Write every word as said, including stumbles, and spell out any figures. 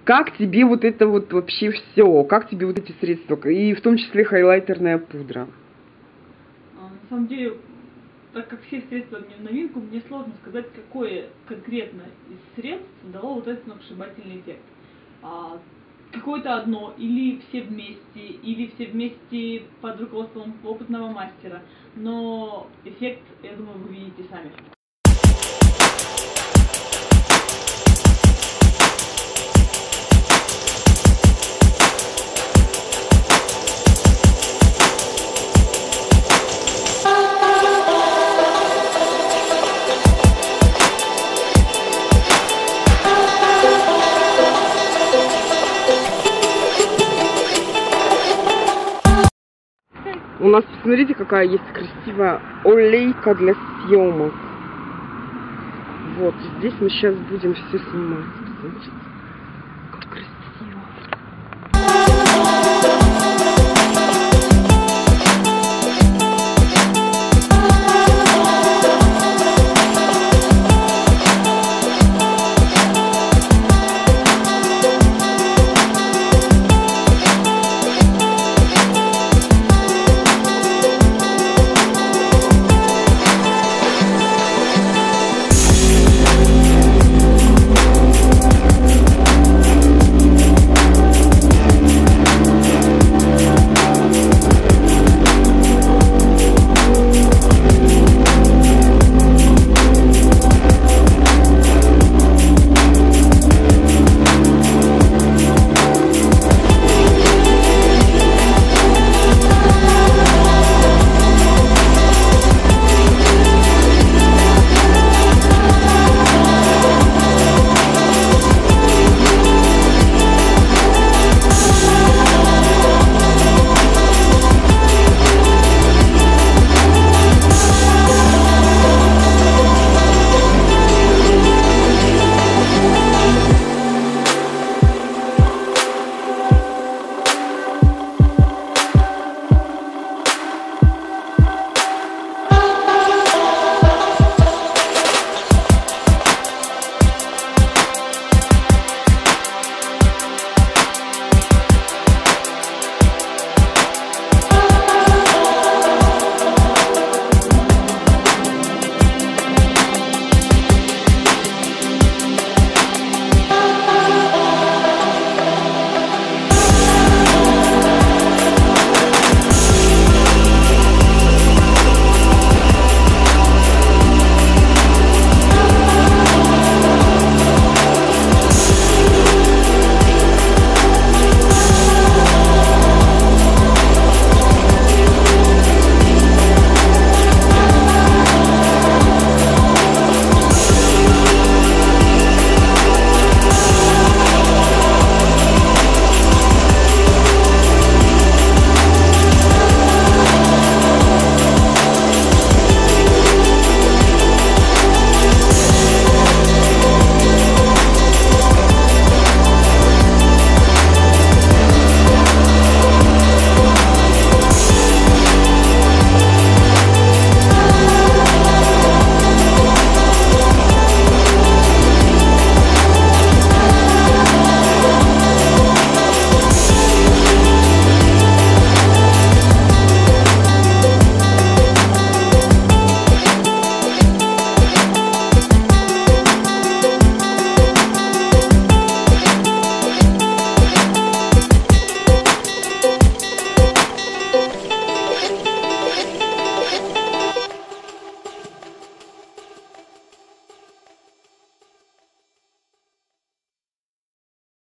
Как тебе вот это вот вообще все? Как тебе вот эти средства? И в том числе хайлайтерная пудра. На самом деле, так как все средства мне в новинку, мне сложно сказать, какое конкретно из средств дало вот этот сногсшибательный эффект. А, какое-то одно, или все вместе, или все вместе под руководством опытного мастера. Но эффект, я думаю, вы видите сами. У нас, посмотрите, какая есть красивая олейка для съемок. Вот, здесь мы сейчас будем все снимать. Посмотрите.